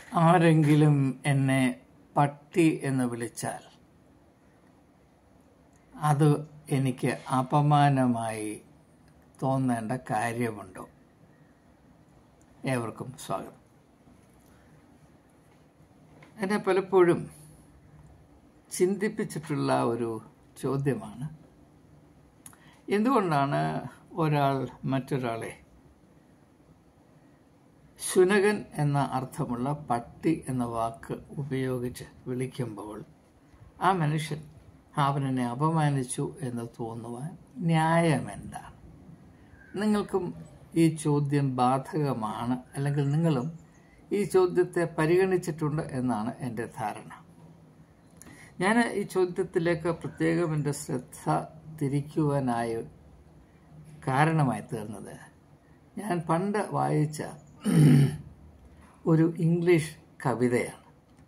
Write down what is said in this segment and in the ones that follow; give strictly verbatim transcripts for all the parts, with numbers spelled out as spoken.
ആരെങ്കിലും എന്നെ പട്ടി എന്ന് വിളിച്ചാൽ അത് എനിക്ക് അപമാനമായി തോന്നേണ്ട കാര്യമുണ്ടോ? ഏവർക്കും സ്വാഗതം. എന്നെ പലപ്പോഴും ചിന്തിപ്പിച്ചിട്ടുള്ള ഒരു ചോദ്യമാണ്, എന്തുകൊണ്ടാണ് ഒരാൾ മറ്റൊരാളെ ശുനകൻ എന്ന അർത്ഥമുള്ള പട്ടി എന്ന വാക്ക് ഉപയോഗിച്ച് വിളിക്കുമ്പോൾ ആ മനുഷ്യൻ അവനെന്നെ അപമാനിച്ചു എന്ന് തോന്നുവാൻ ന്യായമെന്താണ്? നിങ്ങൾക്കും ഈ ചോദ്യം ബാധകമാണ്, അല്ലെങ്കിൽ നിങ്ങളും ഈ ചോദ്യത്തെ പരിഗണിച്ചിട്ടുണ്ട് എന്നാണ് എൻ്റെ ധാരണ. ഞാൻ ഈ ചോദ്യത്തിലേക്ക് പ്രത്യേകം എൻ്റെ ശ്രദ്ധ തിരിക്കുവാനായി കാരണമായി തീർന്നത്, ഞാൻ പണ്ട് വായിച്ച ഒരു ഇംഗ്ലീഷ് കവിതയാണ്.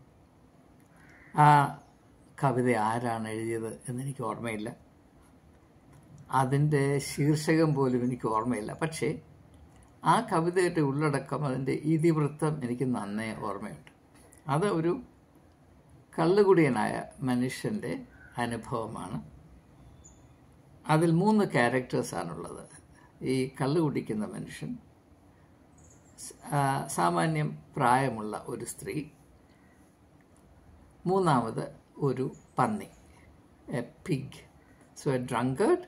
ആ കവിത ആരാണ് എഴുതിയത് എന്നെനിക്ക് ഓർമ്മയില്ല, അതിൻ്റെ ശീർഷകം പോലും എനിക്ക് ഓർമ്മയില്ല. പക്ഷേ ആ കവിതയുടെ ഉള്ളടക്കം, അതിൻ്റെ ഇതിവൃത്തം എനിക്ക് നന്നേ ഓർമ്മയുണ്ട്. അത് ഒരു കള്ളുകുടിയനായ മനുഷ്യൻ്റെ അനുഭവമാണ്. അതിൽ മൂന്ന് ക്യാരക്ടേഴ്സാണുള്ളത്. ഈ കള്ളു കുടിക്കുന്ന മനുഷ്യൻ, സാമാന്യം പ്രായമുള്ള ഒരു സ്ത്രീ, മൂന്നാമത് ഒരു പന്നി, a pig. So a drunkard,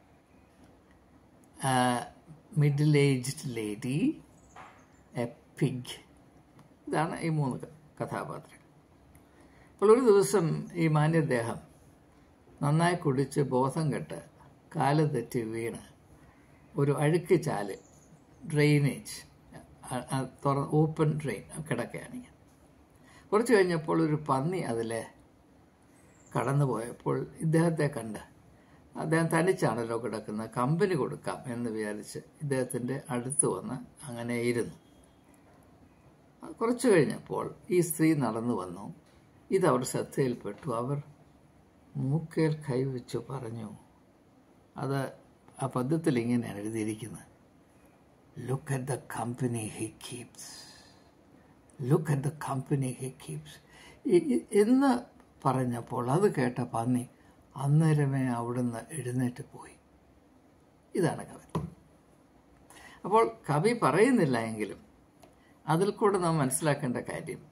middle aged lady, a pig. ഇതാണ് ഈ മൂന്ന് കഥാപാത്രങ്ങൾ. അപ്പോൾ ഒരു ദിവസം ഈ മാന്യദേഹം നന്നായി കുടിച്ച് ബോധം കെട്ട് കാല് തെറ്റി വീണ് ഒരു അഴുക്ക് ചാല്, ഡ്രെയിനേജ്, തുറ ഓപ്പൺ ഡ്രെയിൻ കിടക്കുകയാണ്. കുറച്ച് കഴിഞ്ഞപ്പോൾ ഒരു പന്നി അതിലെ കടന്നു പോയപ്പോൾ ഇദ്ദേഹത്തെ കണ്ട്, അദ്ദേഹം തനിച്ചാണല്ലോ കിടക്കുന്നത്, കമ്പനി കൊടുക്കാം എന്ന് വിചാരിച്ച് ഇദ്ദേഹത്തിൻ്റെ അടുത്ത് വന്ന് അങ്ങനെ ഇരുന്നു. കുറച്ചു കഴിഞ്ഞപ്പോൾ ഈ സ്ത്രീ നടന്നു വന്നു. ഇതവർ ശ്രദ്ധയിൽപ്പെട്ടു. അവർ മൂക്കേൽ കൈവച്ചു പറഞ്ഞു, അത് ആ പദ്യത്തിൽ ഇങ്ങനെയാണ് എഴുതിയിരിക്കുന്നത്, look at the company he keeps, look at the company he keeps എന്ന് പറഞ്ഞപ്പോൾ അത് കേട്ട പന്നി അന്നേരമേ അവിടുന്ന് എഴുന്നേറ്റ് പോയി. ഇതാണ് കവി. അപ്പോൾ കവി പറയുന്നില്ല എങ്കിലും അതിൽ കൂടെ നാം മനസ്സിലാക്കേണ്ട കാര്യം,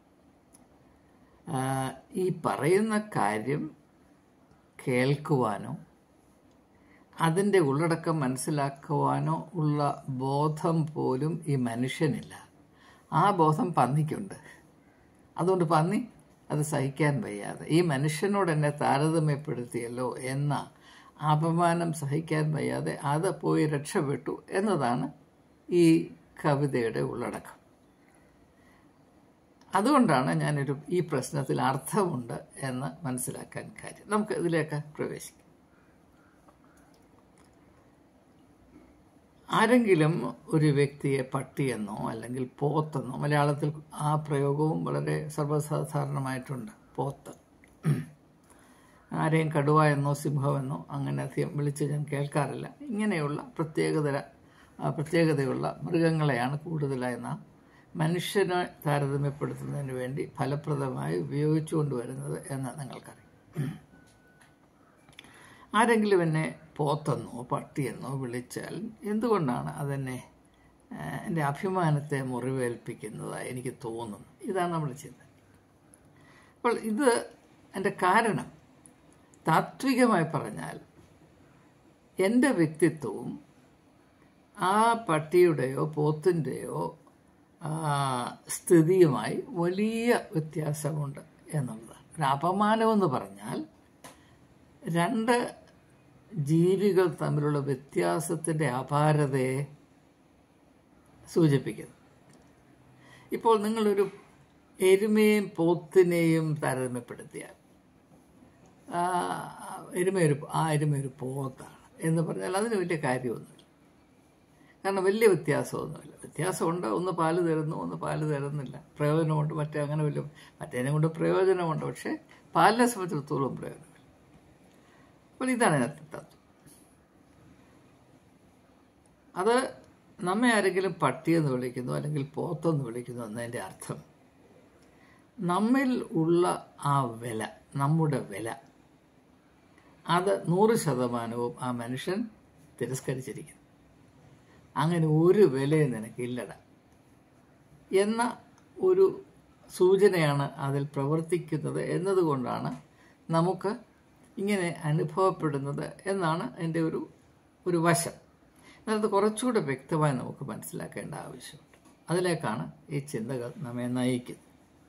ഈ പറയുന്ന കാര്യം കേൾക്കുവാനോ അതിൻ്റെ ഉള്ളടക്കം മനസ്സിലാക്കുവാനോ ഉള്ള ബോധം പോലും ഈ മനുഷ്യനില്ല. ആ ബോധം പന്നിക്കുണ്ട്. അതുകൊണ്ട് പന്നി അത് സഹിക്കാൻ വയ്യാതെ, ഈ മനുഷ്യനോട് എന്നെ താരതമ്യപ്പെടുത്തിയല്ലോ എന്ന അപമാനം സഹിക്കാൻ വയ്യാതെ അത് പോയി രക്ഷപ്പെട്ടു എന്നതാണ് ഈ കവിതയുടെ ഉള്ളടക്കം. അതുകൊണ്ടാണ് ഞാനൊരു ഈ പ്രശ്നത്തിൽ അർത്ഥമുണ്ട് എന്ന് മനസ്സിലാക്കാൻ കാര്യം. നമുക്ക് ഇതിലേക്ക് പ്രവേശിക്കാം. ആരെങ്കിലും ഒരു വ്യക്തിയെ പട്ടിയെന്നോ അല്ലെങ്കിൽ പോത്തെന്നോ, മലയാളത്തിൽ ആ പ്രയോഗവും വളരെ സർവ്വസാധാരണമായിട്ടുണ്ട്, പോത്ത്. ആരെയും കടുവ എന്നോ സിംഹമെന്നോ അങ്ങനെ അധികം വിളിച്ച് ഞാൻ കേൾക്കാറില്ല. ഇങ്ങനെയുള്ള പ്രത്യേകതര പ്രത്യേകതയുള്ള മൃഗങ്ങളെയാണ് കൂടുതലായി നാം മനുഷ്യനെ താരതമ്യപ്പെടുത്തുന്നതിന് വേണ്ടി ഫലപ്രദമായി ഉപയോഗിച്ചു കൊണ്ടുവരുന്നത് എന്ന് നിങ്ങൾക്കറിയാം. ആരെങ്കിലും എന്നെ പോത്തെന്നോ പട്ടിയെന്നോ വിളിച്ചാൽ എന്തുകൊണ്ടാണ് അതെന്നെ എൻ്റെ അഭിമാനത്തെ മുറിവേൽപ്പിക്കുന്നതായി എനിക്ക് തോന്നുന്നു? ഇതാണ് നമ്മൾ ചിന്ത. അപ്പോൾ ഇത് എൻ്റെ കാരണം താത്വികമായി പറഞ്ഞാൽ എൻ്റെ വ്യക്തിത്വവും ആ പട്ടിയുടെയോ പോത്തിൻ്റെയോ സ്ഥിതിയുമായി വലിയ വ്യത്യാസമുണ്ട് എന്നുള്ളതാണ്. ഒരു അപമാനമെന്ന് പറഞ്ഞാൽ രണ്ട് ജീവികൾ തമ്മിലുള്ള വ്യത്യാസത്തിൻ്റെ അപാരതയെ സൂചിപ്പിക്കുന്നു. ഇപ്പോൾ നിങ്ങളൊരു എരുമയും പോത്തിനെയും താരതമ്യപ്പെടുത്തിയാൽ, എരുമയൊരു ആ എരുമയൊരു പോത്താണ് എന്ന് പറഞ്ഞാൽ അതിന് വലിയ കാര്യമൊന്നുമില്ല. കാരണം വലിയ വ്യത്യാസമൊന്നുമില്ല. വ്യത്യാസമുണ്ട്, ഒന്ന് പാല് തരുന്നു, ഒന്ന് പാല് തരുന്നില്ല, പ്രയോജനമുണ്ട്, മറ്റേ അങ്ങനെ വലിയ മറ്റേതിനെ കൊണ്ട് പ്രയോജനമുണ്ട്, പക്ഷേ പാലിനെ സംബന്ധിച്ചിടത്തോളം പ്രയോജനമില്ല. അപ്പോൾ ഇതാണ് ഇതിനകത്ത് തത്വം. അത് നമ്മെ ആരെങ്കിലും പട്ടിയെന്ന് വിളിക്കുന്നു അല്ലെങ്കിൽ പോത്തെന്ന് വിളിക്കുന്നു എന്നതിൻ്റെ അർത്ഥം നമ്മിൽ ഉള്ള ആ വില, നമ്മുടെ വില, അത് നൂറ് ശതമാനവും ആ മനുഷ്യൻ തിരസ്കരിച്ചിരിക്കുന്നു. അങ്ങനെ ഒരു വിലയും നിനക്കില്ലട എന്ന ഒരു സൂചനയാണ് അതിൽ പ്രവർത്തിക്കുന്നത് എന്നതുകൊണ്ടാണ് നമുക്ക് ഇങ്ങനെ അനുഭവപ്പെടുന്നത് എന്നാണ് എൻ്റെ ഒരു ഒരു വശം. എന്നാൽ അത് കുറച്ചുകൂടെ വ്യക്തമായി നമുക്ക് മനസ്സിലാക്കേണ്ട ആവശ്യമുണ്ട്. അതിലേക്കാണ് ഈ ചിന്തകൾ നമ്മെ നയിക്കുന്നത്.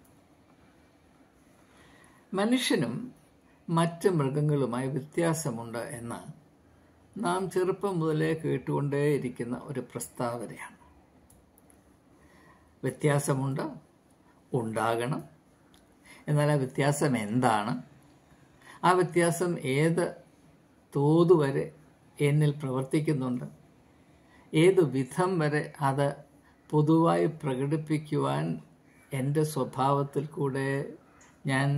മനുഷ്യനും മറ്റ് മൃഗങ്ങളുമായി വ്യത്യാസമുണ്ട് എന്ന് നാം ചെറുപ്പം മുതലേ കേട്ടുകൊണ്ടേയിരിക്കുന്ന ഒരു പ്രസ്താവനയാണ്. വ്യത്യാസമുണ്ട്, ഉണ്ടാകണം. എന്നാൽ ആ വ്യത്യാസം എന്താണ്? ആ വ്യത്യാസം ഏത് തോതുവരെ എന്നിൽ പ്രവർത്തിക്കുന്നുണ്ട്? ഏത് വിധം വരെ അത് പൊതുവായി പ്രകടിപ്പിക്കുവാൻ എൻ്റെ സ്വഭാവത്തിൽ കൂടെ ഞാൻ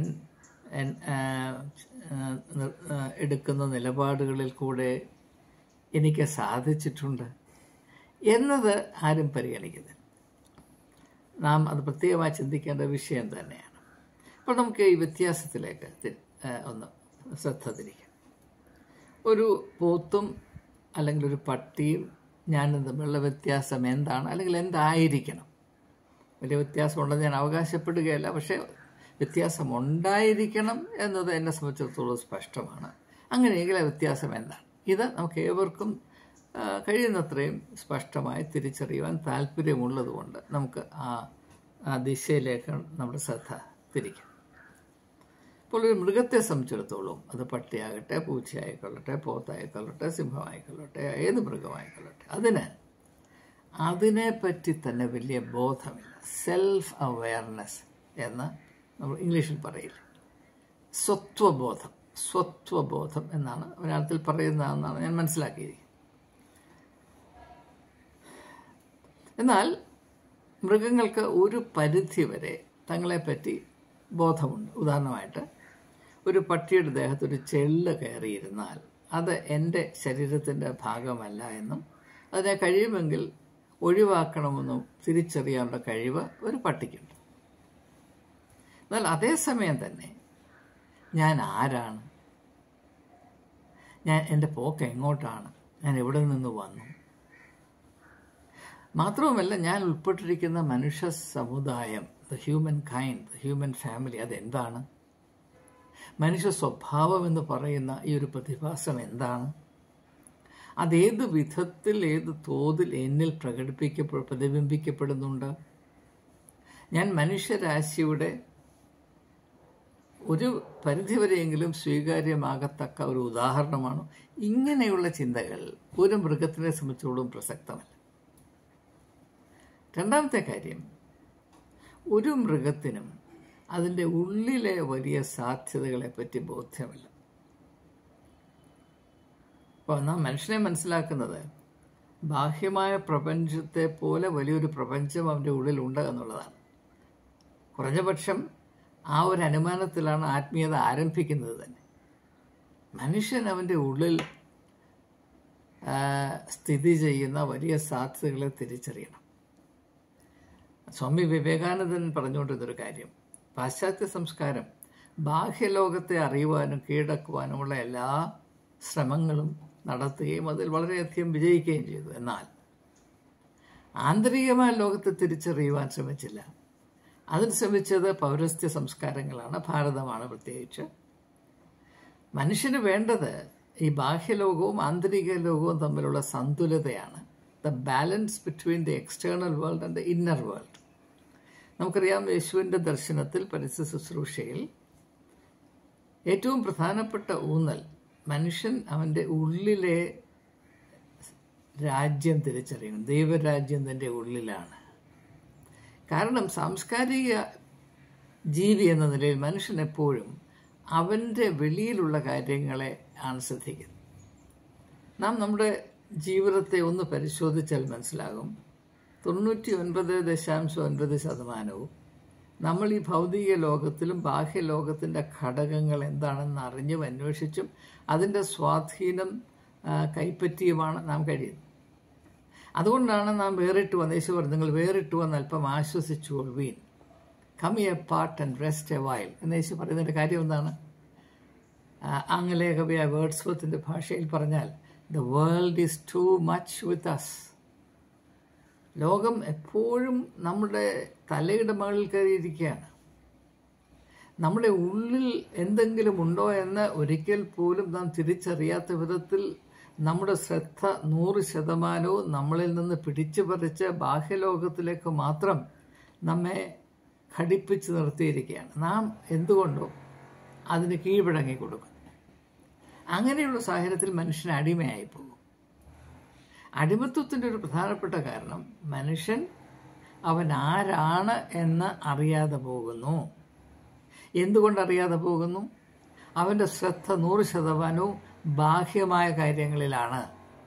എടുക്കുന്ന നിലപാടുകളിൽ കൂടെ എനിക്ക് സാധിച്ചിട്ടുണ്ട് എന്നത് ആരും പരിഗണിക്കുന്നില്ല. നാം അത് പ്രത്യേകമായി ചിന്തിക്കേണ്ട വിഷയം തന്നെയാണ്. അപ്പോൾ നമുക്ക് ഈ വ്യത്യാസത്തിലേക്ക് ഒന്ന് ശ്രദ്ധ തിരിക്കാം. ഒരു പോത്തും അല്ലെങ്കിൽ ഒരു പട്ടിയും ഞാനും തമ്മിലുള്ള വ്യത്യാസം എന്താണ്, അല്ലെങ്കിൽ എന്തായിരിക്കണം? വലിയ വ്യത്യാസമുണ്ടെന്ന് ഞാൻ അവകാശപ്പെടുകയല്ല, പക്ഷേ വ്യത്യാസമുണ്ടായിരിക്കണം എന്നത് എന്നെ സംബന്ധിച്ചിടത്തോളം സ്പഷ്ടമാണ്. അങ്ങനെയെങ്കിൽ ആ വ്യത്യാസം എന്താണ്? ഇത് നമുക്ക് ഏവർക്കും കഴിയുന്നത്രയും സ്പഷ്ടമായി തിരിച്ചറിയുവാൻ താല്പര്യമുള്ളതുകൊണ്ട് നമുക്ക് ആ ആ ദിശയിലേക്ക് നമ്മുടെ ശ്രദ്ധ തിരിക്കാം. ഇപ്പോൾ ഒരു മൃഗത്തെ സംബന്ധിച്ചിടത്തോളം അത് പട്ടിയാകട്ടെ, പൂച്ചയായിക്കൊള്ളട്ടെ, പോത്തായിക്കൊള്ളട്ടെ, സിംഹമായിക്കൊള്ളട്ടെ, ഏത് മൃഗമായിക്കൊള്ളട്ടെ, അതിന് അതിനെപ്പറ്റി തന്നെ വലിയ ബോധമില്ല. സെൽഫ് അവെയർനെസ് എന്ന് നമ്മൾ ഇംഗ്ലീഷിൽ പറയില്ല. സ്വത്വബോധം സ്വത്വബോധം എന്നാണ് മലയാളത്തിൽ പറയുന്നതെന്നാണ് ഞാൻ മനസ്സിലാക്കിയിരിക്കുന്നത്. എന്നാൽ മൃഗങ്ങൾക്ക് ഒരു പരിധി വരെ തങ്ങളെപ്പറ്റി ബോധമുണ്ട്. ഉദാഹരണമായിട്ട് ഒരു പട്ടിയുടെ ദേഹത്ത് ഒരു ചെള്ള് കയറിയിരുന്നാൽ അത് എൻ്റെ ശരീരത്തിൻ്റെ ഭാഗമല്ല എന്നും അതിനെ കഴിയുമെങ്കിൽ ഒഴിവാക്കണമെന്നും തിരിച്ചറിയാനുള്ള കഴിവ് ഒരു പട്ടിക്കുണ്ട്. എന്നാൽ അതേസമയം തന്നെ ഞാൻ ആരാണ്, ഞാൻ എൻ്റെ പോക്ക് എങ്ങോട്ടാണ്, ഞാൻ എവിടെ നിന്ന് വന്നു, മാത്രവുമല്ല ഞാൻ ഉൾപ്പെട്ടിരിക്കുന്ന മനുഷ്യ സമുദായം, the human kind, the human family, അതെന്താണ്? മനുഷ്യ സ്വഭാവം എന്ന് പറയുന്ന ഈ ഒരു പ്രതിഭാസം എന്താണ്? അതേത് വിധത്തിൽ, ഏത് തോതിൽ എന്നിൽ പ്രകടിപ്പിക്കപ്പെ പ്രതിബിംബിക്കപ്പെടുന്നുണ്ട്? ഞാൻ മനുഷ്യരാശിയുടെ ഒരു പരിധിവരെയെങ്കിലും സ്വീകാര്യമാകത്തക്ക ഒരു ഉദാഹരണമാണോ? ഇങ്ങനെയുള്ള ചിന്തകൾ ഒരു മൃഗത്തിനെ സംബന്ധിച്ചോളം പ്രസക്തമല്ല. രണ്ടാമത്തെ കാര്യം, ഒരു മൃഗത്തിനും അതിൻ്റെ ഉള്ളിലെ വലിയ സാധ്യതകളെപ്പറ്റി ബോധ്യമില്ല. അപ്പോൾ നാം മനുഷ്യനെ മനസ്സിലാക്കുന്നത് ബാഹ്യമായ പ്രപഞ്ചത്തെ പോലെ വലിയൊരു പ്രപഞ്ചം അവൻ്റെ ഉള്ളിലുണ്ട് എന്നുള്ളതാണ്. കുറഞ്ഞപക്ഷം ആ ഒരു അനുമാനത്തിലാണ് ആത്മീയത ആരംഭിക്കുന്നത് തന്നെ. മനുഷ്യൻ അവൻ്റെ ഉള്ളിൽ സ്ഥിതി ചെയ്യുന്ന വലിയ സാധ്യതകളെ തിരിച്ചറിയണം. സ്വാമി വിവേകാനന്ദൻ പറഞ്ഞുകൊണ്ടിരുന്നൊരു കാര്യം, പാശ്ചാത്യ സംസ്കാരം ബാഹ്യലോകത്തെ അറിയുവാനും കീഴടക്കുവാനുമുള്ള എല്ലാ ശ്രമങ്ങളും നടത്തുകയും അതിൽ വളരെയധികം വിജയിക്കുകയും ചെയ്തു. എന്നാൽ ആന്തരികമായ ലോകത്തെ തിരിച്ചറിയുവാൻ ശ്രമിച്ചില്ല. അതിന് ശ്രമിച്ചത് പൗരസ്ത്യ സംസ്കാരങ്ങളാണ്, ഭാരതമാണ് പ്രത്യേകിച്ച്. മനുഷ്യന് വേണ്ടത് ഈ ബാഹ്യലോകവും ആന്തരിക ലോകവും തമ്മിലുള്ള സന്തുലിതയാണ്. The balance between the external world and the inner world. നമുക്കറിയാം, യേശുവിൻ്റെ ദർശനത്തിൽ, പരസ്യ ശുശ്രൂഷയിൽ ഏറ്റവും പ്രധാനപ്പെട്ട ഊന്നൽ മനുഷ്യൻ അവൻ്റെ ഉള്ളിലെ രാജ്യം തിരിച്ചറിയണം. ദൈവരാജ്യം തൻ്റെ ഉള്ളിലാണ്. കാരണം സാംസ്കാരിക ജീവി എന്ന നിലയിൽ മനുഷ്യൻ എപ്പോഴും അവൻ്റെ വെളിയിലുള്ള കാര്യങ്ങളെ ആണ് ശ്രദ്ധിക്കുന്നത്. നാം നമ്മുടെ ജീവിതത്തെ ഒന്ന് പരിശോധിച്ചാൽ മനസ്സിലാകും, തൊണ്ണൂറ്റി ഒൻപത് ദശാംശം ഒൻപത് ശതമാനവും നമ്മൾ ഈ ഭൗതിക ലോകത്തിലും ബാഹ്യലോകത്തിൻ്റെ ഘടകങ്ങൾ എന്താണെന്ന് അറിഞ്ഞും അന്വേഷിച്ചും അതിൻ്റെ സ്വാധീനം കൈപ്പറ്റിയുമാണ് നാം കഴിയുന്നത്. അതുകൊണ്ടാണ് നാം വേറിട്ട് വന്ന്, യേശു പറഞ്ഞു, നിങ്ങൾ വേറിട്ട് വന്ന് അല്പം ആശ്വസിച്ചുകൊള്ളുവീൻ, come apart and rest a while എന്ന് യേശു പറയുന്നതിൻ്റെ കാര്യം എന്താണ്? ആംഗലേയ കവിയായ വേർഡ്സ്വർത്തിൻ്റെ ഭാഷയിൽ പറഞ്ഞാൽ the world is too much with us. ലോകം എപ്പോഴും നമ്മുടെ തലയുടെ മുകളിൽ കയറിയിരിക്കുകയാണ്. നമ്മുടെ ഉള്ളിൽ എന്തെങ്കിലും ഉണ്ടോ എന്ന് ഒരിക്കൽ പോലും നാം തിരിച്ചറിയാത്ത വിധത്തിൽ നമ്മുടെ ശ്രദ്ധ നൂറ് ശതമാനവും നമ്മളിൽ നിന്ന് പിടിച്ചു പറിച്ച് ബാഹ്യലോകത്തിലേക്ക് മാത്രം നമ്മെ ഘടിപ്പിച്ച് നിർത്തിയിരിക്കുകയാണ്. നാം എന്തുകൊണ്ടോ അതിന് കീഴ്വഴങ്ങി കൊടുക്കും. അങ്ങനെയുള്ള സാഹചര്യത്തിൽ മനുഷ്യൻ അടിമയായി പോകും. അടിമത്വത്തിൻ്റെ ഒരു പ്രധാനപ്പെട്ട കാരണം മനുഷ്യൻ അവൻ ആരാണ് എന്ന് അറിയാതെ പോകുന്നു. എന്തുകൊണ്ടറിയാതെ പോകുന്നു? അവൻ്റെ ശ്രദ്ധ നൂറ് ശതമാനവും ബാഹ്യമായ കാര്യങ്ങളിലാണ്.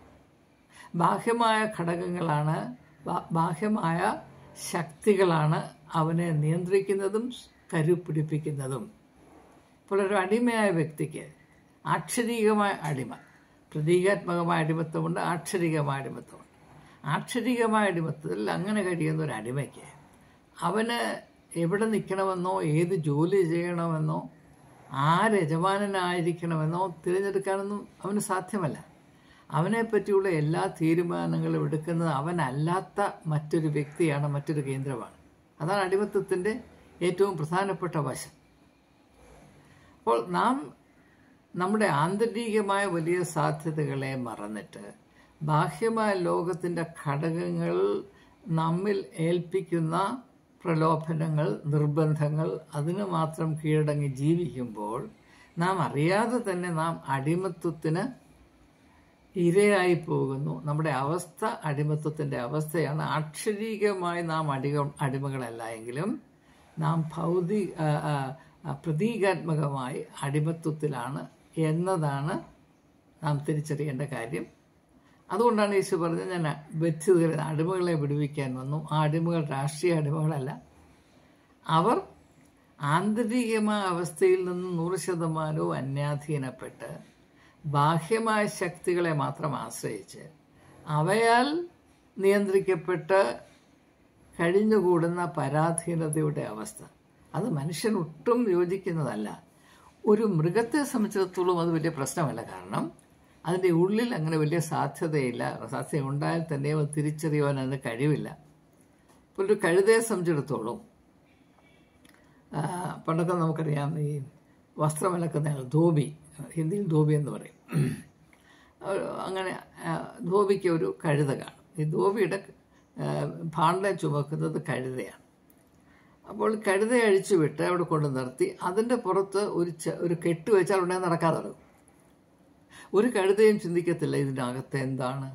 ബാഹ്യമായ ഘടകങ്ങളാണ്, ബാഹ്യമായ ശക്തികളാണ് അവനെ നിയന്ത്രിക്കുന്നതും കരുപിടിപ്പിക്കുന്നതും. ഇപ്പോൾ ഒരു അടിമയായ വ്യക്തിക്ക് ആക്ഷരികമായ അടിമ, പ്രതീകാത്മകമായ അടിമത്വമുണ്ട്, ആക്ഷരികമായ അടിമത്വമുണ്ട്. ആക്ഷരികമായ അടിമത്വത്തിൽ അങ്ങനെ കഴിയുന്ന ഒരു അടിമയ്ക്ക് അവന് എവിടെ നിൽക്കണമെന്നോ ഏത് ജോലി ചെയ്യണമെന്നോ ആര് യജമാനനായിരിക്കണമെന്നോ തിരഞ്ഞെടുക്കാനൊന്നും അവന് സാധ്യമല്ല. അവനെ പറ്റിയുള്ള എല്ലാ തീരുമാനങ്ങളും എടുക്കുന്നത് അവനല്ലാത്ത മറ്റൊരു വ്യക്തിയാണ്, മറ്റൊരു കേന്ദ്രമാണ്. അതാണ് അടിമത്വത്തിൻ്റെ ഏറ്റവും പ്രധാനപ്പെട്ട വശം. അപ്പോൾ നാം നമ്മുടെ ആന്തരികമായ വലിയ സാധ്യതകളെ മറന്നിട്ട് ബാഹ്യമായ ലോകത്തിൻ്റെ ഘടകങ്ങൾ നമ്മിൽ ഏൽപ്പിക്കുന്ന പ്രലോഭനങ്ങൾ, നിർബന്ധങ്ങൾ, അതിന് മാത്രം കീഴടങ്ങി ജീവിക്കുമ്പോൾ നാം അറിയാതെ തന്നെ നാം അടിമത്വത്തിന് ഇരയായി പോകുന്നു. നമ്മുടെ അവസ്ഥ അടിമത്വത്തിൻ്റെ അവസ്ഥയാണ്. ആക്ഷരികമായി നാം അടിക അടിമകളല്ല എങ്കിലും നാം ഭൗതിക പ്രതീകാത്മകമായി അടിമത്വത്തിലാണ് എന്നതാണ് നാം തിരിച്ചറിയേണ്ട കാര്യം. അതുകൊണ്ടാണ് യേശു പറഞ്ഞത്, ഞാൻ ബദ്ധിതരെ അടിമകളെ വിടുവിക്കാൻ വന്നു. ആ അടിമകൾ രാഷ്ട്രീയ അടിമകളല്ല. അവർ ആന്തരികമായ അവസ്ഥയിൽ നിന്ന് നൂറ് ശതമാനവും അന്യാധീനപ്പെട്ട് ബാഹ്യമായ ശക്തികളെ മാത്രം ആശ്രയിച്ച് അവയാൽ നിയന്ത്രിക്കപ്പെട്ട് കഴിഞ്ഞുകൂടുന്ന പരാധീനതയുടെ അവസ്ഥ, അത് മനുഷ്യൻ ഒട്ടും യോജിക്കുന്നതല്ല. ഒരു മൃഗത്തെ സംബന്ധിച്ചിടത്തോളം അത് വലിയ പ്രശ്നമല്ല. കാരണം അതിൻ്റെ ഉള്ളിൽ അങ്ങനെ വലിയ സാധ്യതയില്ല. സാധ്യത ഉണ്ടായാൽ തന്നെ അത് തിരിച്ചറിയുവാൻ അതിന് കഴിവില്ല. ഇപ്പോൾ ഒരു കഴുതയെ സംബന്ധിച്ചിടത്തോളം പണ്ടൊക്കെ നമുക്കറിയാം, ഈ വസ്ത്രമലക്കുന്ന ധോബി, ഹിന്ദിയിൽ ധോബി എന്ന് പറയും. അങ്ങനെ ധോബിക്ക് ഒരു കഴുത കാണും. ഈ ധോബിയുടെ ഭാണ്ഡം ചുമക്കുന്നത് കഴുതയാണ്. അപ്പോൾ കഴുതയെ അഴിച്ചു വിട്ട് അവിടെ കൊണ്ട് നിർത്തി അതിൻ്റെ പുറത്ത് ഒരു ഒരു കെട്ട് വെച്ചാൽ ഉടനെ നടക്കാതെ തുടങ്ങും. ഒരു കഴുതയും ചിന്തിക്കത്തില്ല ഇതിൻ്റെ അകത്ത് എന്താണ്,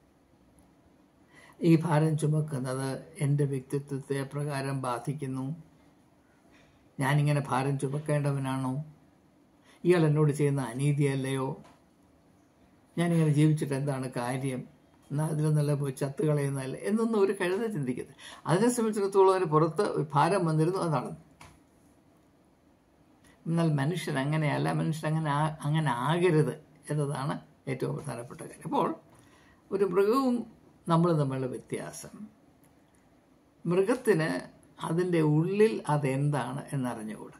ഈ ഭാരം ചുമക്കുന്നത് എൻ്റെ വ്യക്തിത്വത്തെ പ്രകാരം ബാധിക്കുന്നു, ഞാനിങ്ങനെ ഭാരം ചുമക്കേണ്ടവനാണോ, ഇയാൾ എന്നോട് ചെയ്യുന്ന അനീതിയല്ലയോ, ഞാനിങ്ങനെ ജീവിച്ചിട്ട് എന്താണ് കാര്യം, എന്നാൽ അതിൽ നല്ല പോയി ചത്ത് കളയുന്നതല്ല എന്നൊന്നും ഒരു കഴുത ചിന്തിക്കത്തില്ല. അതിനെ സംബന്ധിച്ചിടത്തോളം അതിന് പുറത്ത് ഭാരം വന്നിരുന്നു, അതാണ്. എന്നാൽ മനുഷ്യൻ അങ്ങനെയല്ല. മനുഷ്യൻ അങ്ങനെ അങ്ങനെ ആകരുത് എന്നതാണ് ഏറ്റവും പ്രധാനപ്പെട്ട കാര്യം. അപ്പോൾ ഒരു മൃഗവും നമ്മൾ തമ്മിലുള്ള വ്യത്യാസം, മൃഗത്തിന് അതിൻ്റെ ഉള്ളിൽ അതെന്താണ് എന്നറിഞ്ഞുകൂടാ.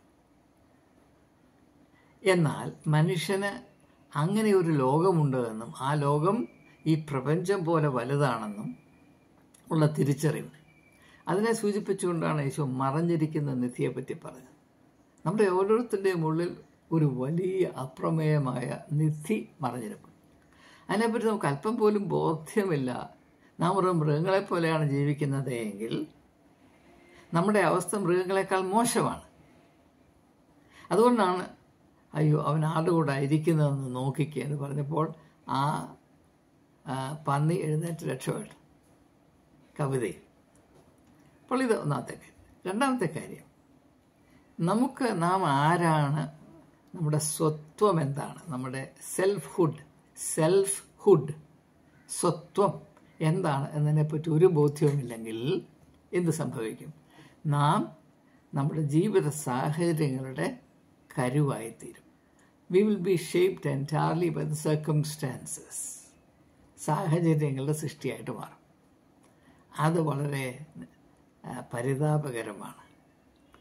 എന്നാൽ മനുഷ്യന് അങ്ങനെ ഒരു ലോകമുണ്ട് എന്നും ആ ലോകം ഈ പ്രപഞ്ചം പോലെ വലുതാണെന്നും ഉള്ള തിരിച്ചറിവ്, അതിനെ സൂചിപ്പിച്ചുകൊണ്ടാണ് യേശു മറഞ്ഞിരിക്കുന്ന നിധിയെപ്പറ്റി പറഞ്ഞത്. നമ്മുടെ ഓരോരുത്തരുടെയും ഉള്ളിൽ ഒരു വലിയ അപ്രമേയമായ നിധി മറഞ്ഞിരിപ്പുണ്ട്. അതിനെപ്പറ്റി നമുക്ക് അല്പം പോലും ബോധ്യമില്ല. നാം ഒരു മൃഗങ്ങളെപ്പോലെയാണ് ജീവിക്കുന്നത് എങ്കിൽ നമ്മുടെ അവസ്ഥ മൃഗങ്ങളെക്കാൾ മോശമാണ്. അതുകൊണ്ടാണ് അയ്യോ അവൻ ആരുടെ കൂടെ ഇരിക്കുന്നതെന്ന് നോക്കിക്കുക എന്ന് പറഞ്ഞപ്പോൾ ആ പന്നി എഴുന്നേറ്റ് രക്ഷപ്പെട്ടു കവിതയിൽ. അപ്പോൾ ഇത് ഒന്നാമത്തെ കാര്യം. രണ്ടാമത്തെ കാര്യം, നമുക്ക് നാം ആരാണ്, നമ്മുടെ സ്വത്വം എന്താണ്, നമ്മുടെ സെൽഫ് ഹുഡ് സെൽഫ് ഹുഡ് സ്വത്വം എന്താണ് എന്നതിനെപ്പറ്റി ഒരു ബോധ്യവുമില്ലെങ്കിൽ എന്ത് സംഭവിക്കും? നാം നമ്മുടെ ജീവിത സാഹചര്യങ്ങളുടെ കരുവായിത്തീരും. We will be shaped entirely by the circumstances. സാഹചര്യങ്ങളുടെ സൃഷ്ടിയായിട്ട് മാറും. അത് വളരെ പരിതാപകരമാണ്.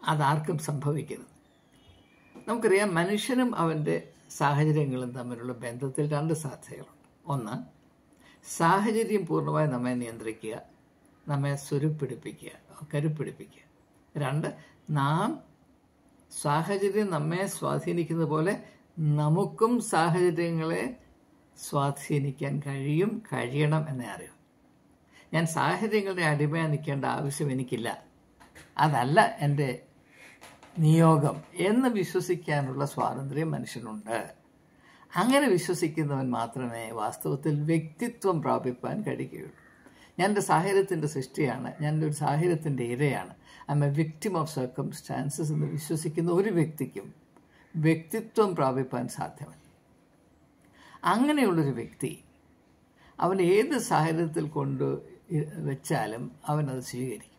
അതാർക്കും സംഭവിക്കരുത്. നമുക്കറിയാം, മനുഷ്യനും അവൻ്റെ സാഹചര്യങ്ങളും തമ്മിലുള്ള ബന്ധത്തിൽ രണ്ട് സാധ്യതകളുണ്ട്. ഒന്ന്, സാഹചര്യം പൂർണ്ണമായി നമ്മെ നിയന്ത്രിക്കുക, നമ്മെ സ്വരുപ്പിടിപ്പിക്കുക, കരുപ്പിടിപ്പിക്കുക. രണ്ട്, നാം സാഹചര്യം നമ്മെ സ്വാധീനിക്കുന്നത് പോലെ നമുക്കും സാഹചര്യങ്ങളെ സ്വാധീനിക്കാൻ കഴിയും, കഴിയണം എന്നേ അറിയൂ. ഞാൻ സാഹചര്യങ്ങളുടെ അടിമയായി നിൽക്കേണ്ട ആവശ്യം എനിക്കില്ല, അതല്ല എൻ്റെ നിയോഗം എന്ന് വിശ്വസിക്കാനുള്ള സ്വാതന്ത്ര്യം മനുഷ്യനുണ്ട്. അങ്ങനെ വിശ്വസിക്കുന്നവൻ മാത്രമേ വാസ്തവത്തിൽ വ്യക്തിത്വം പ്രാപിപ്പാൻ കഴിയുകയുള്ളൂ. ഞാൻ എൻ്റെ സാഹചര്യത്തിൻ്റെ സൃഷ്ടിയാണ്, ഞാൻ ഒരു സാഹചര്യത്തിൻ്റെ ഇരയാണ്, I am a victim of circumstances എന്ന് വിശ്വസിക്കുന്ന ഒരു വ്യക്തിക്കും വ്യക്തിത്വം പ്രാപിപ്പാൻ സാധ്യമല്ല. അങ്ങനെയുള്ളൊരു വ്യക്തി അവൻ ഏത് സാഹചര്യത്തിൽ കൊണ്ട് വെച്ചാലും അവനത് സ്വീകരിക്കും.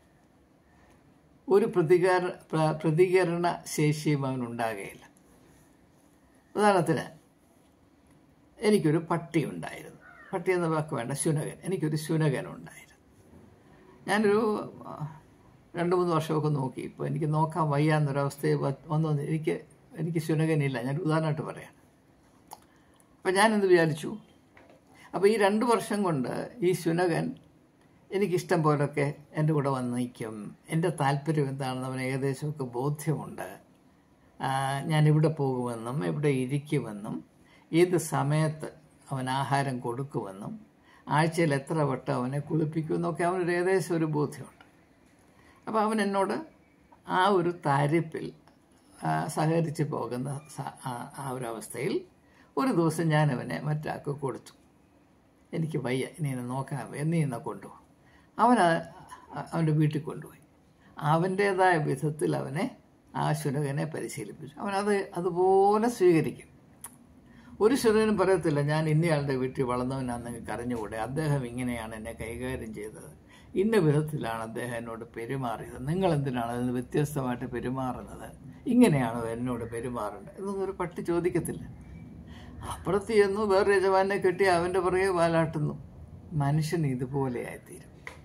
ഒരു പ്രതികാര പ്രതികരണ ശേഷിയും അവനുണ്ടാകുകയില്ല. ഉദാഹരണത്തിന്, എനിക്കൊരു പട്ടി ഉണ്ടായിരുന്നു. പട്ടി എന്ന വാക്ക് വേണ്ട, ശുനകൻ. എനിക്കൊരു ശുനകൻ ഉണ്ടായിരുന്നു. ഞാനൊരു രണ്ട് മൂന്ന് വർഷമൊക്കെ നോക്കി. ഇപ്പോൾ എനിക്ക് നോക്കാൻ വയ്യാന്നൊരവസ്ഥയെ വന്നു. എനിക്ക് എനിക്ക് ശുനകനില്ല. ഞാൻ ഉദാഹരണമായിട്ട് പറയാം. അപ്പം ഞാനെന്ത് വിചാരിച്ചു, അപ്പോൾ ഈ രണ്ട് വർഷം കൊണ്ട് ഈ ശുനകൻ എനിക്കിഷ്ടം പോലൊക്കെ എൻ്റെ കൂടെ വന്ന് നിൽക്കും, എൻ്റെ താല്പര്യം എന്താണെന്ന് അവന് ഏകദേശമൊക്കെ ബോധ്യമുണ്ട്, ഞാനിവിടെ പോകുമെന്നും എവിടെ ഇരിക്കുമെന്നും ഏത് സമയത്ത് അവൻ ആഹാരം കൊടുക്കുമെന്നും ആഴ്ചയിൽ എത്ര വട്ടം അവനെ കുളിപ്പിക്കുമെന്നൊക്കെ അവനൊരു ഏകദേശം ഒരു ബോധ്യമുണ്ട്. അപ്പോൾ അവൻ എന്നോട് ആ ഒരു താരിപ്പിൽ സഹകരിച്ച് പോകുന്ന ആ ഒരവസ്ഥയിൽ ഒരു ദിവസം ഞാൻ അവനെ മറ്റാൾക്ക് കൊടുത്തു. എനിക്ക് വയ്യ, ഇനി എന്നെ നോക്കാൻ വയ്യ, നീ എന്നെ കൊണ്ടുപോകും. അവൻ അവൻ്റെ വീട്ടിൽ കൊണ്ടുപോയി. അവൻ്റേതായ വിധത്തിൽ അവനെ ആ ശുനകനെ പരിശീലിപ്പിച്ചു. അവനത് അതുപോലെ സ്വീകരിക്കും. ഒരു ശുനകനും പറയത്തില്ല, ഞാൻ ഇന്നയാളുടെ വീട്ടിൽ വളർന്നവനാണ്, നിങ്ങൾക്ക് അറിഞ്ഞുകൂടെ, അദ്ദേഹം ഇങ്ങനെയാണ് എന്നെ കൈകാര്യം ചെയ്തത്, ഇന്ന വിധത്തിലാണ് അദ്ദേഹം എന്നോട് പെരുമാറിയത്, നിങ്ങൾ എന്തിനാണ് അതിന് വ്യത്യസ്തമായിട്ട് പെരുമാറുന്നത്, ഇങ്ങനെയാണോ എന്നോട് പെരുമാറേണ്ടത് എന്നൊന്നും ഒരു പട്ടി ചോദിക്കത്തില്ല. അപ്പുറത്ത് ചെന്നു വേറെ യജമാനെ കെട്ടി അവൻ്റെ പുറകെ വാലാട്ടുന്നു. മനുഷ്യൻ ഇതുപോലെയായിത്തീരും.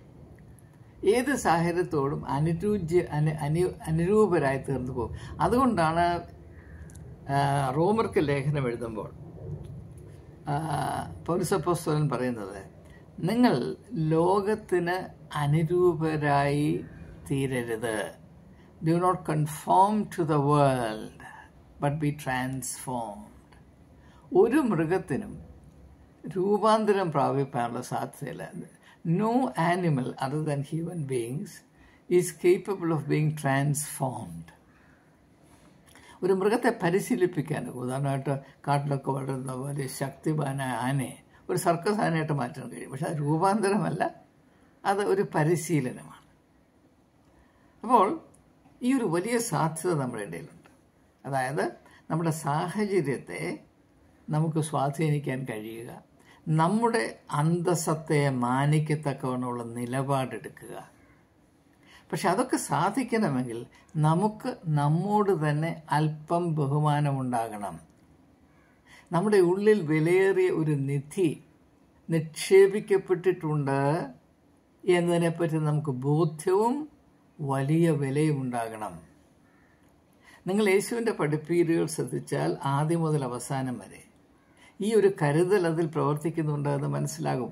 ഏത് സാഹചര്യത്തോടും അനുരൂജ്യ അനു അനു അനുരൂപരായി തീർന്നു പോകും. അതുകൊണ്ടാണ് റോമർക്ക് ലേഖനം എഴുതുമ്പോൾ പൗലോസപ്പോസ്തലൻ പറയുന്നത്, നിങ്ങൾ ലോകത്തിന് അനുരൂപരായി തീരരുത്. Do not conform to the world but be transformed. ഒരു മൃഗത്തിനും രൂപാന്തരം പ്രാപിക്കാനുള്ള സാധ്യതയില്ല. No animal other than human beings is capable of being transformed. ഒരു മൃഗത്തെ പരിശീലിപ്പിക്കാൻ, ഉദാഹരണമായിട്ട് കാട്ടിലൊക്കെ വളരുന്ന വലിയ ശക്തിമാനായ ആനയെ ഒരു സർക്കസ് ആനയായിട്ട് മാറ്റാൻ കഴിയും. പക്ഷെ അത് രൂപാന്തരമല്ല, അത് ഒരു പരിശീലനമാണ്. അപ്പോൾ ഈ ഒരു വലിയ സാധ്യത നമ്മുടെ ഇടയിലുണ്ട്. അതായത് നമ്മുടെ സാഹചര്യത്തെ നമുക്ക് സ്വാധീനിക്കാൻ കഴിയുക, നമ്മുടെ അന്തസ്സത്തെ മാനിക്കത്തക്കവണ്ണമുള്ള നിലപാടെടുക്കുക. പക്ഷെ അതൊക്കെ സാധിക്കണമെങ്കിൽ നമുക്ക് നമ്മോട് തന്നെ അല്പം ബഹുമാനമുണ്ടാകണം. നമ്മുടെ ഉള്ളിൽ വിലയേറിയ ഒരു നിധി നിക്ഷേപിക്കപ്പെട്ടിട്ടുണ്ട് എന്നതിനെപ്പറ്റി നമുക്ക് ബോധ്യവും വലിയ വിലയും ഉണ്ടാകണം. നിങ്ങൾ യേശുവിൻ്റെ പഠിപ്പീരുകൾ ശ്രദ്ധിച്ചാൽ ആദ്യം മുതൽ അവസാനം വരെ ഈ ഒരു കരുതൽ അതിൽ പ്രവർത്തിക്കുന്നുണ്ട് എന്ന് മനസ്സിലാകും.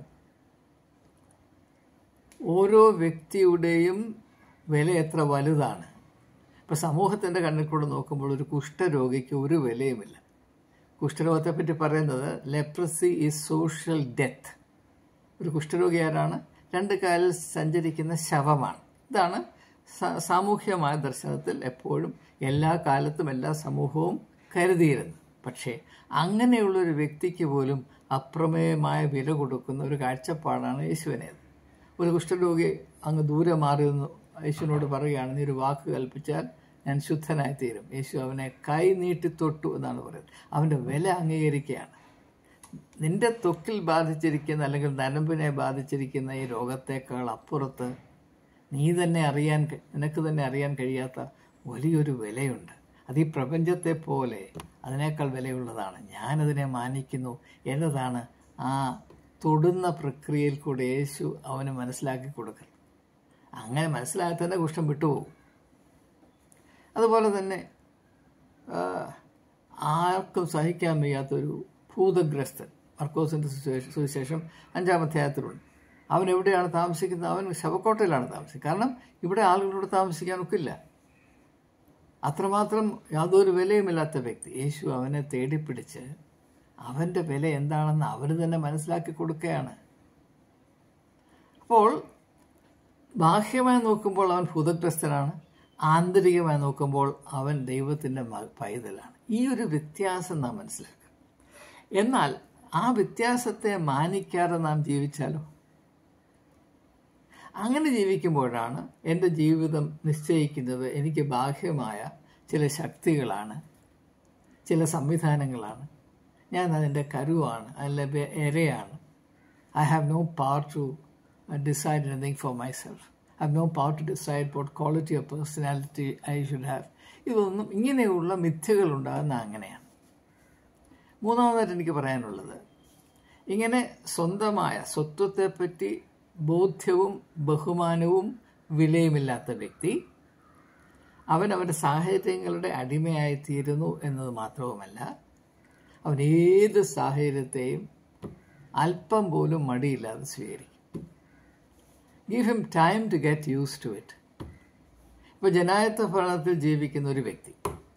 ഓരോ വ്യക്തിയുടെയും വില എത്ര വലുതാണ്. ഇപ്പോൾ സമൂഹത്തിൻ്റെ കണ്ണിൽ കൂടെ നോക്കുമ്പോൾ ഒരു കുഷ്ഠരോഗിക്ക് ഒരു വിലയുമില്ല. കുഷ്ഠരോഗത്തെപ്പറ്റി പറയുന്നത് ലെപ്രസി ഈസ് സോഷ്യൽ ഡെത്ത്. ഒരു കുഷ്ഠരോഗി ആരാണ്? രണ്ട് കാലിൽ സഞ്ചരിക്കുന്ന ശവമാണ്. ഇതാണ് സാമൂഹ്യമായ ദർശനത്തിൽ എപ്പോഴും എല്ലാ കാലത്തും എല്ലാ സമൂഹവും കരുതിയിരുന്നത്. പക്ഷേ അങ്ങനെയുള്ളൊരു വ്യക്തിക്ക് പോലും അപ്രമേയമായ വില കൊടുക്കുന്ന ഒരു കാഴ്ചപ്പാടാണ് യേശുവിനേത്. ഒരു കുഷ്ഠരോഗി അങ്ങ് ദൂരെ മാറി നിന്ന് യേശുവിനോട് പറയുകയാണ്, നീ ഒരു വാക്ക് കൽപ്പിച്ചാൽ ഞാൻ ശുദ്ധനായിത്തീരും. യേശു അവനെ കൈ നീട്ടി തൊട്ടു എന്നാണ് പറയുന്നത്. അവൻ്റെ വില അംഗീകരിക്കുകയാണ്. നിന്റെ ത്വക്കിൽ ബാധിച്ചിരിക്കുന്ന അല്ലെങ്കിൽ നരമ്പിനെ ബാധിച്ചിരിക്കുന്ന ഈ രോഗത്തേക്കാൾ അപ്പുറത്ത് നീ തന്നെ അറിയാൻ നിനക്ക് തന്നെ അറിയാൻ കഴിയാത്ത വലിയൊരു വിലയുണ്ട്. അത് ഈ പ്രപഞ്ചത്തെ പോലെ അതിനേക്കാൾ വിലയുള്ളതാണ്. ഞാനതിനെ മാനിക്കുന്നു എന്നതാണ് ആ തൊടുന്ന പ്രക്രിയയിൽ കൂടെ യേശു അവന് മനസ്സിലാക്കി കൊടുക്കൽ. അങ്ങനെ മനസ്സിലാക്കി തന്നെ കുഷ്ഠം വിട്ടുപോകും. അതുപോലെ തന്നെ ആർക്കും സഹിക്കാൻ വയ്യാത്തൊരു ഭൂതഗ്രസ്തൻ മർക്കോസിൻ്റെ സുവിശേഷം അഞ്ചാം അധ്യായത്തിലുണ്ട്. അവൻ എവിടെയാണ് താമസിക്കുന്നത്? അവൻ ശവക്കോട്ടയിലാണ് താമസിക്കുന്നത്. കാരണം ഇവിടെ ആളുകളോട് താമസിക്കാൻ ഒക്കില്ല. അത്രമാത്രം യാതൊരു വിലയുമില്ലാത്ത വ്യക്തി. യേശു അവനെ തേടിപ്പിടിച്ച് അവൻ്റെ വില എന്താണെന്ന് അവന് തന്നെ മനസ്സിലാക്കി കൊടുക്കുകയാണ്. അപ്പോൾ ബാഹ്യമായി നോക്കുമ്പോൾ അവൻ ഭൂതഗ്രസ്തനാണ്, ആന്തരികമായി നോക്കുമ്പോൾ അവൻ ദൈവത്തിൻ്റെ പൈതലാണ്. ഈ ഒരു വ്യത്യാസം നാം മനസ്സിലാക്കുക. എന്നാൽ ആ വ്യത്യാസത്തെ മാനിക്കാതെ നാം ജീവിച്ചാലോ? അങ്ങനെ ജീവിക്കുമ്പോഴാണ് എൻ്റെ ജീവിതം നിശ്ചയിക്കുന്നത് എനിക്ക് ബാഹ്യമായ ചില ശക്തികളാണ്, ചില സംവിധാനങ്ങളാണ്, ഞാൻ അതിൻ്റെ കരുവാണ്, അല്ല എരയാണ്. I have no power to decide anything for myself. I have no power to decide what quality of personality I should have. ഇതൊന്നും ഇങ്ങനെയുള്ള മിഥ്യകൾ ഉണ്ടാകുന്ന അങ്ങനെയാണ്. മൂന്നാമതായിട്ട് എനിക്ക് പറയാനുള്ളത്, ഇങ്ങനെ സ്വന്തമായ സ്വത്വത്തെപ്പറ്റി ബോധ്യവും ബഹുമാനവും വിലയുമില്ലാത്ത വ്യക്തി അവൻ അവൻ്റെ സാഹചര്യങ്ങളുടെ അടിമയായിത്തീരുന്നു എന്നത് മാത്രവുമല്ല, അവൻ ഏത് സാഹചര്യത്തെയും അല്പം പോലും മടിയില്ലാതെ സ്വീകരിക്കും. Give him time to get used to it. ഇപ്പോൾ ജനായത്ത ഭരണത്തിൽ ജീവിക്കുന്ന ഒരു വ്യക്തി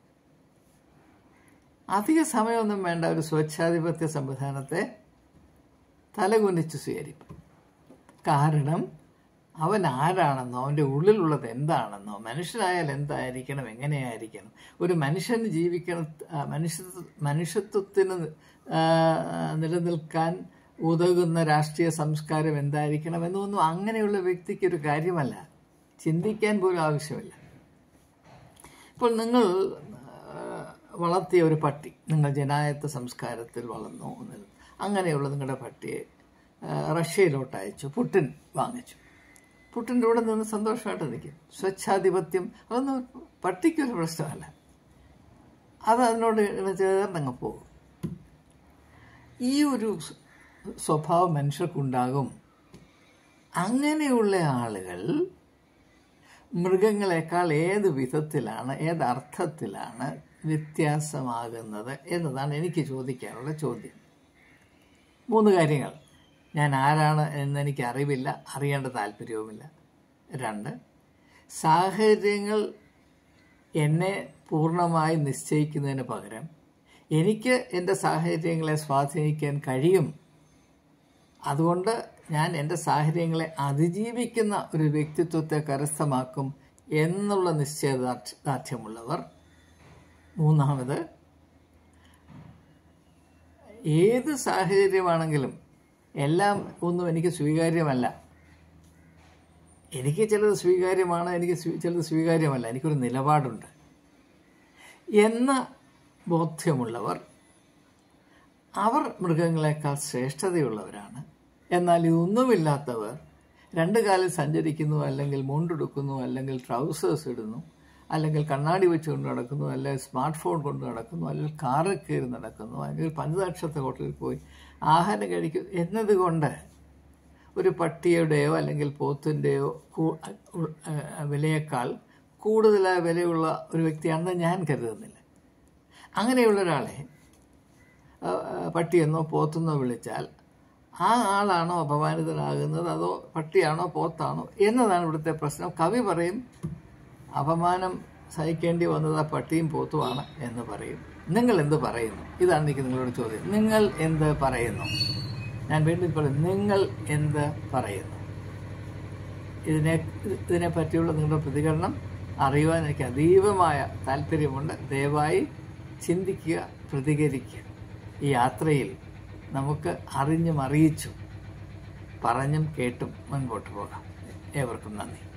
അധിക സമയമൊന്നും വേണ്ട ഒരു സ്വച്ഛാധിപത്യ സംവിധാനത്തെ തലകുനിച്ച് സ്വീകരിക്കും. കാരണം അവൻ ആരാണെന്നോ അവൻ്റെ ഉള്ളിലുള്ളത് എന്താണെന്നോ, മനുഷ്യനായാൽ എന്തായിരിക്കണം, എങ്ങനെയായിരിക്കണം, ഒരു മനുഷ്യന് ജീവിക്കണം, മനുഷ്യ മനുഷ്യത്വത്തിന് നിലനിൽക്കാൻ ഉതകുന്ന രാഷ്ട്രീയ സംസ്കാരം എന്തായിരിക്കണം എന്നൊന്നും അങ്ങനെയുള്ള വ്യക്തിക്കൊരു കാര്യമല്ല, ചിന്തിക്കാൻ പോലും ആവശ്യമില്ല. ഇപ്പോൾ നിങ്ങൾ വളർത്തിയ ഒരു പട്ടി, നിങ്ങൾ ജനായത്ത സംസ്കാരത്തിൽ വളർന്നു, അങ്ങനെയുള്ള നിങ്ങളുടെ പട്ടിയെ റഷ്യയിലോട്ട് അയച്ചു, പുട്ടിൻ വാങ്ങിച്ചു. പുട്ടിൻ്റെ കൂടെ നിന്ന് സന്തോഷമായിട്ട് നിൽക്കും. സ്വച്ഛാധിപത്യം അതൊന്നും പട്ടിക്കൊരു പ്രശ്നമല്ല, അത് അതിനോട് ചേർന്നങ്ങ് പോകും. ഈ ഒരു സ്വഭാവം മനുഷ്യർക്കുണ്ടാകും. അങ്ങനെയുള്ള ആളുകൾ മൃഗങ്ങളെക്കാൾ ഏത് വിധത്തിലാണ്, ഏത് അർത്ഥത്തിലാണ് വ്യത്യാസമാകുന്നത് എന്നതാണ് എനിക്ക് ചോദിക്കാനുള്ള ചോദ്യം. മൂന്ന് കാര്യങ്ങൾ: ഞാൻ ആരാണ് എന്നെനിക്ക് അറിവില്ല, അറിയേണ്ട താല്പര്യവുമില്ല. രണ്ട്, സാഹചര്യങ്ങൾ എന്നെ പൂർണ്ണമായി നിശ്ചയിക്കുന്നതിന് പകരം എനിക്ക് എൻ്റെ സാഹചര്യങ്ങളെ സ്വാധീനിക്കാൻ കഴിയും, അതുകൊണ്ട് ഞാൻ എൻ്റെ സാഹചര്യങ്ങളെ അതിജീവിക്കുന്ന ഒരു വ്യക്തിത്വത്തെ കരസ്ഥമാക്കും എന്നുള്ള നിശ്ചയദാർഢ്യമുള്ളവർ. മൂന്നാമത്, ഏത് സാഹചര്യമാണെങ്കിലും എല്ലാം ഒന്നും എനിക്ക് സ്വീകാര്യമല്ല, എനിക്ക് ചിലത് സ്വീകാര്യമാണ്, എനിക്ക് ചിലത് സ്വീകാര്യമല്ല, എനിക്കൊരു നിലപാടുണ്ട് എന്ന ബോധ്യമുള്ളവർ. അവർ മൃഗങ്ങളെക്കാൾ ശ്രേഷ്ഠതയുള്ളവരാണ്. എന്നാൽ ഇതൊന്നുമില്ലാത്തവർ രണ്ട് കാലിൽ സഞ്ചരിക്കുന്നു, അല്ലെങ്കിൽ മുണ്ടെടുക്കുന്നു, അല്ലെങ്കിൽ ട്രൗസേഴ്സ് ഇടുന്നു, അല്ലെങ്കിൽ കണ്ണാടി വെച്ചുകൊണ്ട് നടക്കുന്നു, അല്ലെങ്കിൽ സ്മാർട്ട് ഫോൺ കൊണ്ട് നടക്കുന്നു, അല്ലെങ്കിൽ കാറിൽ കയറി നടക്കുന്നു, അല്ലെങ്കിൽ പഞ്ചനക്ഷത്ര ഹോട്ടലിൽ പോയി ആഹാരം കഴിക്കും എന്നതുകൊണ്ട് ഒരു പട്ടിയുടെയോ അല്ലെങ്കിൽ പോത്തിൻ്റെയോ വിലയേക്കാൾ കൂടുതലായ വിലയുള്ള ഒരു വ്യക്തിയാണെന്ന് ഞാൻ കരുതുന്നില്ല. അങ്ങനെയുള്ള ഒരാളെ പട്ടിയെന്നോ പോത്തെന്നോ വിളിച്ചാൽ ആ ആളാണോ അപമാനിതനാകുന്നത്, അതോ പട്ടിയാണോ പോത്താണോ എന്നതാണ് ഇവിടുത്തെ പ്രശ്നം. കവി പറയും അപമാനം സഹിക്കേണ്ടി വന്നത് ആ പട്ടിയും പോത്തുമാണ് എന്ന് പറയും. നിങ്ങൾ എന്ത് പറയുന്നു? ഇതാണ് എനിക്ക് നിങ്ങളോട് ചോദ്യം. നിങ്ങൾ എന്ത് പറയുന്നു? ഞാൻ വീണ്ടും പറയും, നിങ്ങൾ എന്ത് പറയുന്നു? ഇതിനെ ഇതിനെ പറ്റിയുള്ള നിങ്ങളുടെ പ്രതികരണം അറിയുവാൻ എനിക്ക് അതീവമായ താല്പര്യമുണ്ട്. ദയവായി ചിന്തിക്കുക, പ്രതികരിക്കുക. ഈ യാത്രയിൽ നമുക്ക് അറിഞ്ഞും അറിയിച്ചും പറഞ്ഞും കേട്ടും മുൻപോട്ട് പോകാം. ഏവർക്കും നന്ദി.